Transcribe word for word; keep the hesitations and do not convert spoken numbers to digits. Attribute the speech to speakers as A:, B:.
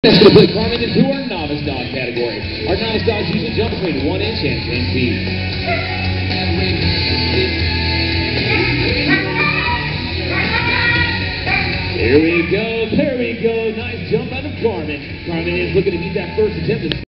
A: That's going to put Carmen into our novice dog category. Our novice dogs usually jump between one inch and ten feet. Here we go, there we go. Nice jump out of Carmen. Carmen is looking to meet that first attempt.